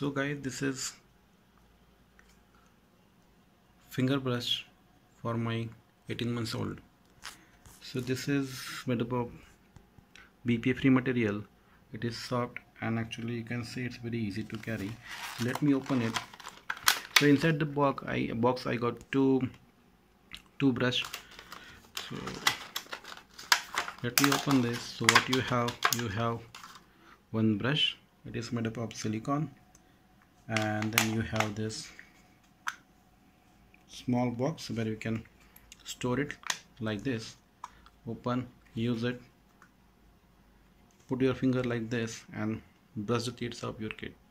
So guys, this is finger brush for my 18 months old. So this is made up of BPA free material. It is soft and actually you can see it's very easy to carry. Let me open it. So inside the box I got two brush. So let me open this. So what you have one brush. It is made up of silicone, and then you have this small box where you can store it like this. Open, use it, put your finger like this and brush the teeth of your kid.